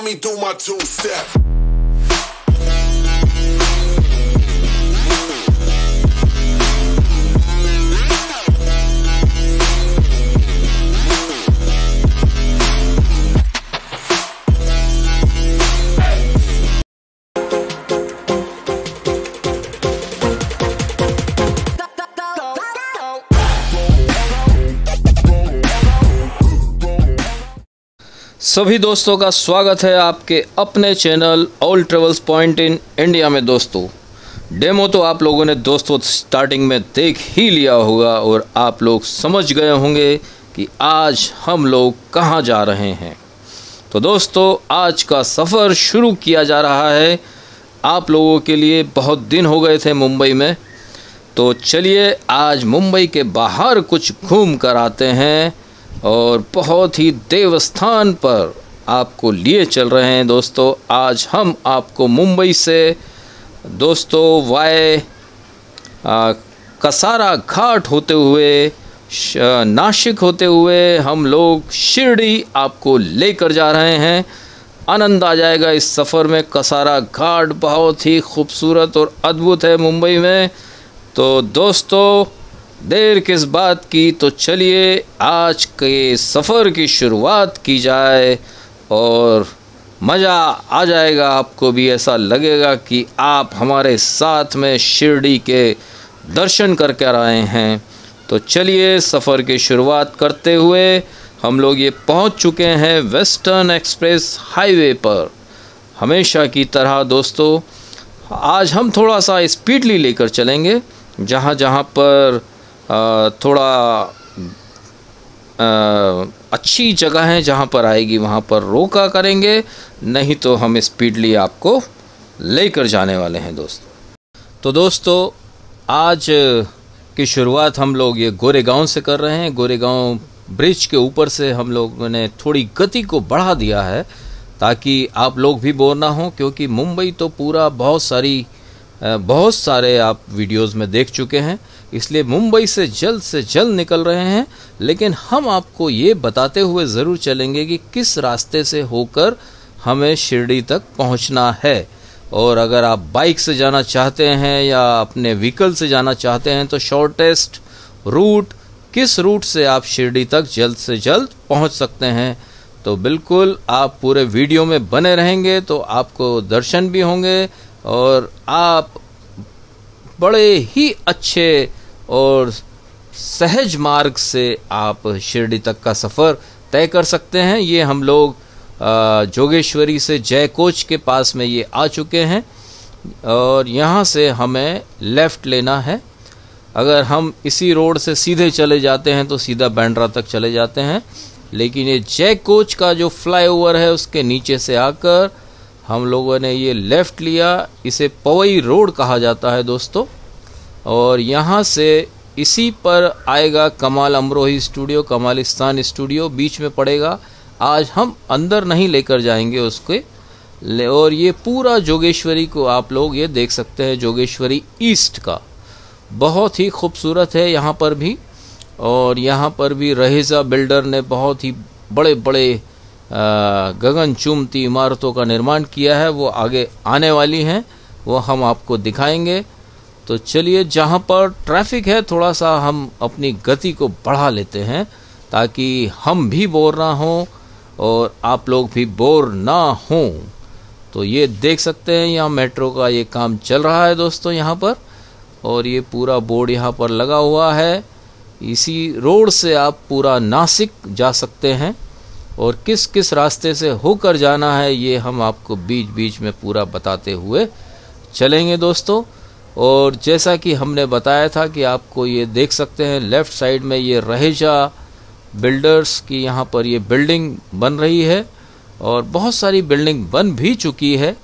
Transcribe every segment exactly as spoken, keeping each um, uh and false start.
me do my two step. सभी दोस्तों का स्वागत है आपके अपने channel all travels point in India में। दोस्तों डेमो तो आप लोगों ने दोस्तों स्टार्टिंग में देख ही लिया होगा और आप लोग समझ गए होंगे कि आज हम लोग कहां जा रहे हैं। तो दोस्तों आज का सफ़र शुरू किया जा रहा है। आप लोगों के लिए बहुत दिन हो गए थे मुंबई में, तो चलिए आज मुंबई के बाहर कुछ घूम कर आते हैं और बहुत ही देवस्थान पर आपको लिए चल रहे हैं। दोस्तों आज हम आपको मुंबई से दोस्तों वाय कसारा घाट होते हुए नासिक होते हुए हम लोग शिरडी आपको लेकर जा रहे हैं। आनंद आ जाएगा इस सफ़र में। कसारा घाट बहुत ही खूबसूरत और अद्भुत है मुंबई में। तो दोस्तों देर किस बात की, तो चलिए आज के सफ़र की शुरुआत की जाए और मज़ा आ जाएगा। आपको भी ऐसा लगेगा कि आप हमारे साथ में शिरडी के दर्शन करके आए हैं। तो चलिए सफ़र की शुरुआत करते हुए हम लोग ये पहुंच चुके हैं वेस्टर्न एक्सप्रेस हाईवे पर। हमेशा की तरह दोस्तों आज हम थोड़ा सा स्पीडली लेकर चलेंगे। जहां जहां पर आ, थोड़ा आ, अच्छी जगह है जहाँ पर आएगी वहाँ पर रोका करेंगे, नहीं तो हम स्पीडली आपको लेकर जाने वाले हैं दोस्तों। तो दोस्तों आज की शुरुआत हम लोग ये गोरेगांव से कर रहे हैं। गोरेगांव ब्रिज के ऊपर से हम लोगों ने थोड़ी गति को बढ़ा दिया है ताकि आप लोग भी बोर ना हो, क्योंकि मुंबई तो पूरा बहुत सारी बहुत सारे आप वीडियोस में देख चुके हैं, इसलिए मुंबई से जल्द से जल्द निकल रहे हैं। लेकिन हम आपको ये बताते हुए ज़रूर चलेंगे कि किस रास्ते से होकर हमें शिरडी तक पहुंचना है। और अगर आप बाइक से जाना चाहते हैं या अपने व्हीकल से जाना चाहते हैं तो शॉर्टेस्ट रूट किस रूट से आप शिरडी तक जल्द से जल्द पहुंच सकते हैं। तो बिल्कुल आप पूरे वीडियो में बने रहेंगे तो आपको दर्शन भी होंगे और आप बड़े ही अच्छे और सहज मार्ग से आप शिरडी तक का सफ़र तय कर सकते हैं। ये हम लोग जोगेश्वरी से जय कोच के पास में ये आ चुके हैं और यहाँ से हमें लेफ़्ट लेना है। अगर हम इसी रोड से सीधे चले जाते हैं तो सीधा बांद्रा तक चले जाते हैं, लेकिन ये जय कोच का जो फ्लाईओवर है उसके नीचे से आकर हम लोगों ने ये लेफ़्ट लिया। इसे पवई रोड कहा जाता है दोस्तों। और यहाँ से इसी पर आएगा कमाल अमरोही स्टूडियो, कमालिस्तान स्टूडियो बीच में पड़ेगा। आज हम अंदर नहीं लेकर जाएंगे उसके। और ये पूरा जोगेश्वरी को आप लोग ये देख सकते हैं, जोगेश्वरी ईस्ट का बहुत ही खूबसूरत है यहाँ पर भी। और यहाँ पर भी रहेजा बिल्डर ने बहुत ही बड़े बड़े गगन चुम्बती इमारतों का निर्माण किया है, वो आगे आने वाली हैं, वो हम आपको दिखाएंगे। तो चलिए जहाँ पर ट्रैफिक है थोड़ा सा हम अपनी गति को बढ़ा लेते हैं ताकि हम भी बोर ना हों और आप लोग भी बोर ना हों। तो ये देख सकते हैं यहाँ मेट्रो का ये काम चल रहा है दोस्तों यहाँ पर, और ये पूरा बोर्ड यहाँ पर लगा हुआ है। इसी रोड से आप पूरा नासिक जा सकते हैं और किस किस रास्ते से होकर जाना है ये हम आपको बीच बीच में पूरा बताते हुए चलेंगे दोस्तों। और जैसा कि हमने बताया था कि आपको ये देख सकते हैं लेफ़्ट साइड में ये रहेजा बिल्डर्स की यहाँ पर ये बिल्डिंग बन रही है और बहुत सारी बिल्डिंग बन भी चुकी है।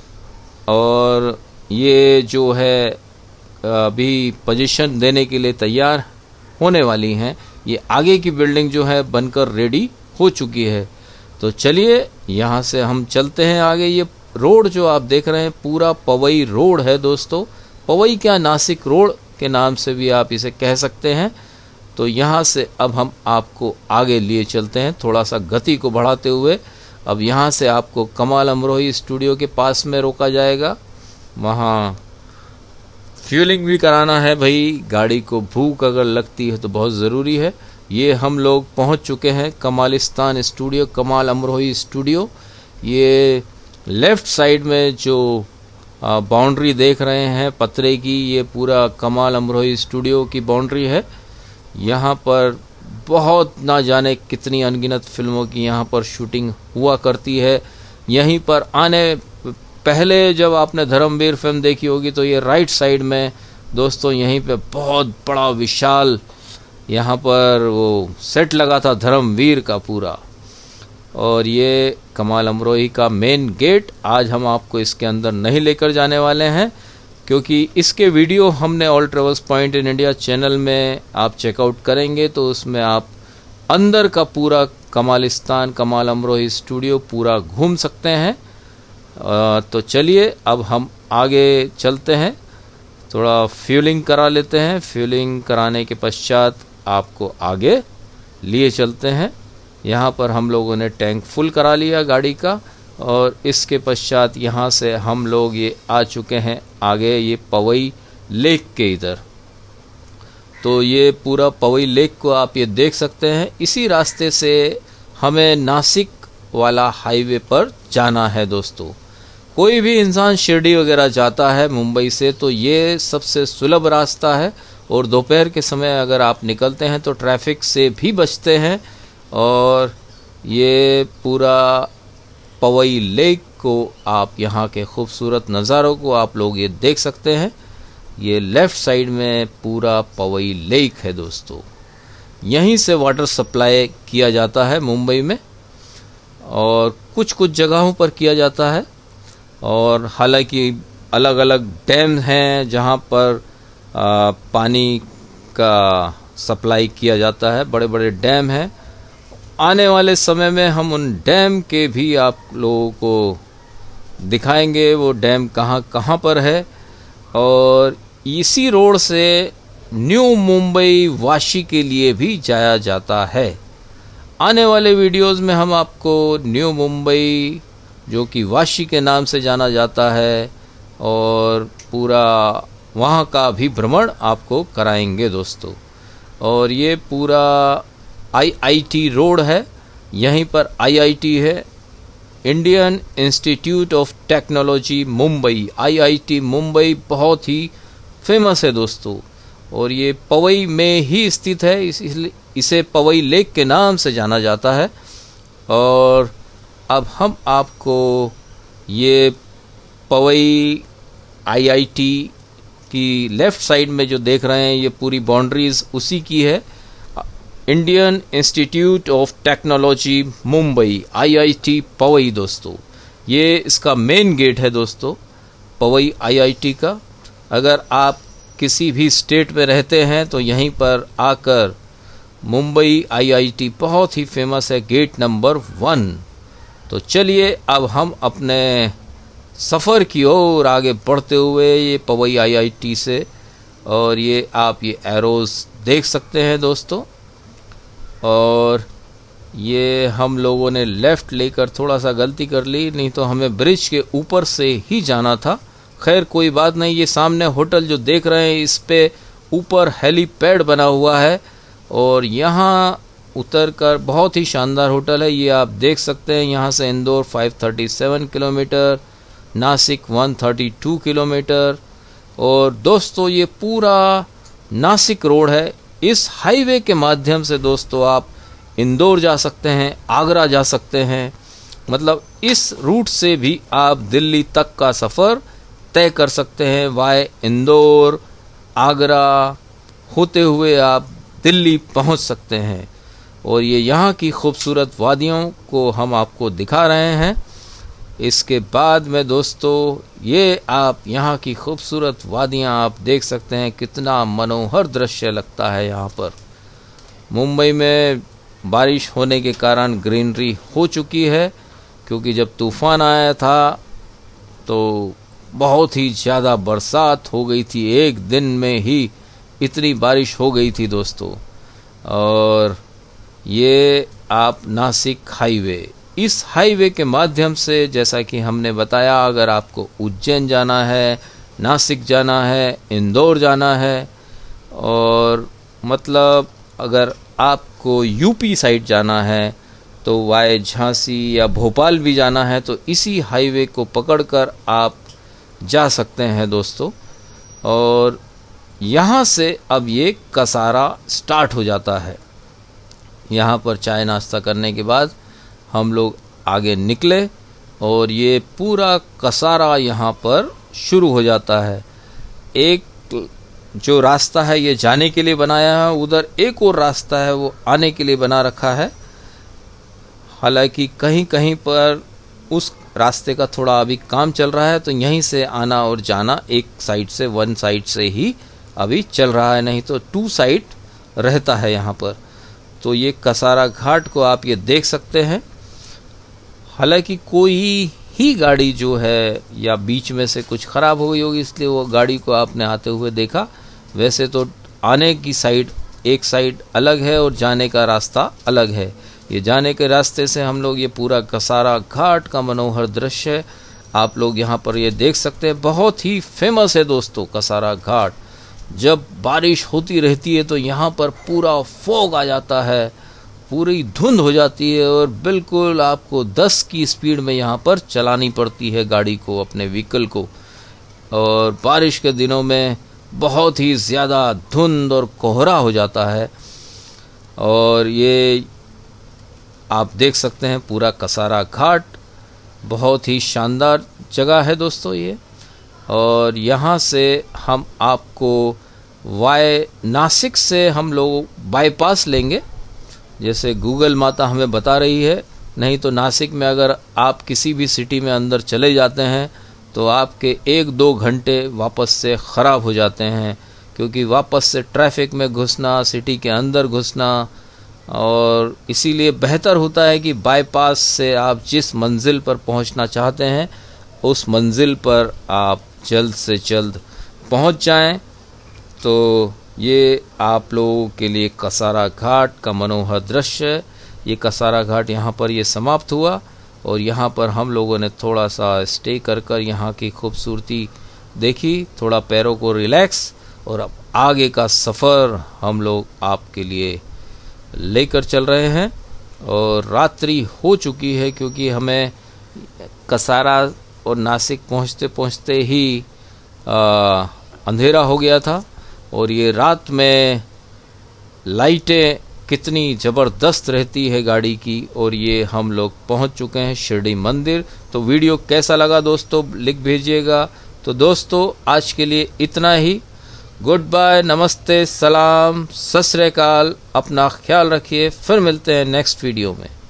और ये जो है अभी पोजीशन देने के लिए तैयार होने वाली हैं। ये आगे की बिल्डिंग जो है बनकर रेडी हो चुकी है। तो चलिए यहाँ से हम चलते हैं आगे। ये रोड जो आप देख रहे हैं पूरा पवई रोड है दोस्तों। पवई क्या, नासिक रोड के नाम से भी आप इसे कह सकते हैं। तो यहाँ से अब हम आपको आगे लिए चलते हैं थोड़ा सा गति को बढ़ाते हुए। अब यहाँ से आपको कमाल अमरोही स्टूडियो के पास में रोका जाएगा। वहाँ फ्यूलिंग भी कराना है भाई, गाड़ी को भूख अगर लगती है तो बहुत ज़रूरी है। ये हम लोग पहुँच चुके हैं कमालिस्तान स्टूडियो, कमाल अमरोही स्टूडियो। ये लेफ़्ट साइड में जो बाउंड्री देख रहे हैं पतरे की, ये पूरा कमाल अमरोही स्टूडियो की बाउंड्री है। यहाँ पर बहुत ना जाने कितनी अनगिनत फिल्मों की यहाँ पर शूटिंग हुआ करती है। यहीं पर आने पहले जब आपने धर्मवीर फिल्म देखी होगी तो ये राइट साइड में दोस्तों यहीं पे बहुत बड़ा विशाल यहाँ पर वो सेट लगा था धर्मवीर का पूरा। और ये कमाल अमरोही का मेन गेट। आज हम आपको इसके अंदर नहीं लेकर जाने वाले हैं, क्योंकि इसके वीडियो हमने all travels point in India channel में आप चेकआउट करेंगे तो उसमें आप अंदर का पूरा कमालिस्तान कमाल अमरोही स्टूडियो पूरा घूम सकते हैं। तो चलिए अब हम आगे चलते हैं, थोड़ा फ्यूलिंग करा लेते हैं। फ्यूलिंग कराने के पश्चात आपको आगे लिए चलते हैं। यहाँ पर हम लोगों ने टैंक फुल करा लिया गाड़ी का, और इसके पश्चात यहाँ से हम लोग ये आ चुके हैं आगे ये पवई लेक के इधर। तो ये पूरा पवई लेक को आप ये देख सकते हैं। इसी रास्ते से हमें नासिक वाला हाईवे पर जाना है दोस्तों। कोई भी इंसान शिरडी वगैरह जाता है मुंबई से तो ये सबसे सुलभ रास्ता है, और दोपहर के समय अगर आप निकलते हैं तो ट्रैफिक से भी बचते हैं। और ये पूरा पवई लेक को आप यहाँ के खूबसूरत नज़ारों को आप लोग ये देख सकते हैं। ये लेफ़्ट साइड में पूरा पवई लेक है दोस्तों। यहीं से वाटर सप्लाई किया जाता है मुंबई में, और कुछ कुछ जगहों पर किया जाता है। और हालांकि अलग अलग डैम हैं जहाँ पर आ, पानी का सप्लाई किया जाता है, बड़े बड़े डैम हैं। आने वाले समय में हम उन डैम के भी आप लोगों को दिखाएंगे वो डैम कहाँ कहाँ पर है। और इसी रोड से न्यू मुंबई वाशी के लिए भी जाया जाता है। आने वाले वीडियोस में हम आपको न्यू मुंबई जो कि वाशी के नाम से जाना जाता है और पूरा वहाँ का भी भ्रमण आपको कराएंगे दोस्तों। और ये पूरा आई आई टी रोड है, यहीं पर आई आई टी है, Indian Institute of Technology Mumbai. I I T Mumbai बहुत ही फेमस है दोस्तों, और ये पवई में ही स्थित है, इसलिए इसे पवई लेक के नाम से जाना जाता है। और अब हम आपको ये पवई आई आई टी की लेफ़्ट साइड में जो देख रहे हैं ये पूरी बाउंड्रीज उसी की है, Indian Institute of Technology Mumbai I I T Powai दोस्तों। ये इसका मेन गेट है दोस्तों पवई आई आई टी का। अगर आप किसी भी स्टेट में रहते हैं तो यहीं पर आकर मुंबई आई आई टी बहुत ही फेमस है, गेट नंबर वन। तो चलिए अब हम अपने सफ़र की ओर आगे बढ़ते हुए ये पवई आई आई टी से, और ये आप ये एरोज़ देख सकते हैं दोस्तों। और ये हम लोगों ने लेफ़्ट लेकर थोड़ा सा गलती कर ली, नहीं तो हमें ब्रिज के ऊपर से ही जाना था। खैर कोई बात नहीं, ये सामने होटल जो देख रहे हैं इस पे ऊपर हेलीपैड बना हुआ है, और यहाँ उतर कर बहुत ही शानदार होटल है। ये आप देख सकते हैं, यहाँ से इंदौर पाँच सौ सैंतीस किलोमीटर, नासिक एक सौ बत्तीस किलोमीटर। और दोस्तों ये पूरा नासिक रोड है। इस हाईवे के माध्यम से दोस्तों आप इंदौर जा सकते हैं, आगरा जा सकते हैं, मतलब इस रूट से भी आप दिल्ली तक का सफ़र तय कर सकते हैं। वाय इंदौर आगरा होते हुए आप दिल्ली पहुंच सकते हैं। और ये यहाँ की खूबसूरत वादियों को हम आपको दिखा रहे हैं। इसके बाद में दोस्तों ये आप यहाँ की खूबसूरत वादियाँ आप देख सकते हैं, कितना मनोहर दृश्य लगता है यहाँ पर। मुंबई में बारिश होने के कारण ग्रीनरी हो चुकी है, क्योंकि जब तूफ़ान आया था तो बहुत ही ज़्यादा बरसात हो गई थी, एक दिन में ही इतनी बारिश हो गई थी दोस्तों। और ये आप नासिक हाईवे इस हाईवे के माध्यम से, जैसा कि हमने बताया, अगर आपको उज्जैन जाना है, नासिक जाना है, इंदौर जाना है, और मतलब अगर आपको यूपी साइड जाना है तो वाय झांसी या भोपाल भी जाना है, तो इसी हाईवे को पकड़कर आप जा सकते हैं दोस्तों। और यहाँ से अब ये कसारा स्टार्ट हो जाता है। यहाँ पर चाय नाश्ता करने के बाद हम लोग आगे निकले और ये पूरा कसारा यहाँ पर शुरू हो जाता है। एक जो रास्ता है ये जाने के लिए बनाया है, उधर एक और रास्ता है वो आने के लिए बना रखा है। हालांकि कहीं कहीं पर उस रास्ते का थोड़ा अभी काम चल रहा है, तो यहीं से आना और जाना एक साइड से, वन साइड से ही अभी चल रहा है, नहीं तो टू साइड रहता है यहाँ पर। तो ये कसारा घाट को आप ये देख सकते हैं। हालांकि कोई ही गाड़ी जो है या बीच में से कुछ ख़राब हो गई होगी, इसलिए वो गाड़ी को आपने आते हुए देखा। वैसे तो आने की साइड एक साइड अलग है और जाने का रास्ता अलग है। ये जाने के रास्ते से हम लोग ये पूरा कसारा घाट का मनोहर दृश्य आप लोग यहाँ पर ये देख सकते हैं। बहुत ही फेमस है दोस्तों कसारा घाट। जब बारिश होती रहती है तो यहाँ पर पूरा फॉग आ जाता है, पूरी धुंध हो जाती है और बिल्कुल आपको दस की स्पीड में यहाँ पर चलानी पड़ती है गाड़ी को, अपने व्हीकल को। और बारिश के दिनों में बहुत ही ज़्यादा धुंध और कोहरा हो जाता है। और ये आप देख सकते हैं पूरा कसारा घाट, बहुत ही शानदार जगह है दोस्तों ये। और यहाँ से हम आपको वाय नासिक से हम लोग बाईपास लेंगे, जैसे गूगल माता हमें बता रही है। नहीं तो नासिक में अगर आप किसी भी सिटी में अंदर चले जाते हैं तो आपके एक दो घंटे वापस से ख़राब हो जाते हैं, क्योंकि वापस से ट्रैफिक में घुसना, सिटी के अंदर घुसना। और इसीलिए बेहतर होता है कि बाईपास से आप जिस मंजिल पर पहुंचना चाहते हैं उस मंजिल पर आप जल्द से जल्द पहुंच जाएं। तो ये आप लोगों के लिए कसारा घाट का मनोहर दृश्य। ये कसारा घाट यहाँ पर ये समाप्त हुआ और यहाँ पर हम लोगों ने थोड़ा सा स्टे कर कर यहाँ की खूबसूरती देखी, थोड़ा पैरों को रिलैक्स, और अब आगे का सफ़र हम लोग आपके लिए लेकर चल रहे हैं। और रात्रि हो चुकी है, क्योंकि हमें कसारा और नासिक पहुँचते पहुँचते ही आ, अंधेरा हो गया था। और ये रात में लाइटें कितनी ज़बरदस्त रहती है गाड़ी की। और ये हम लोग पहुंच चुके हैं शिरडी मंदिर। तो वीडियो कैसा लगा दोस्तों लिख भेजिएगा। तो दोस्तों आज के लिए इतना ही। गुड बाय, नमस्ते, सलाम, सत श्री अकाल। अपना ख्याल रखिए, फिर मिलते हैं नेक्स्ट वीडियो में।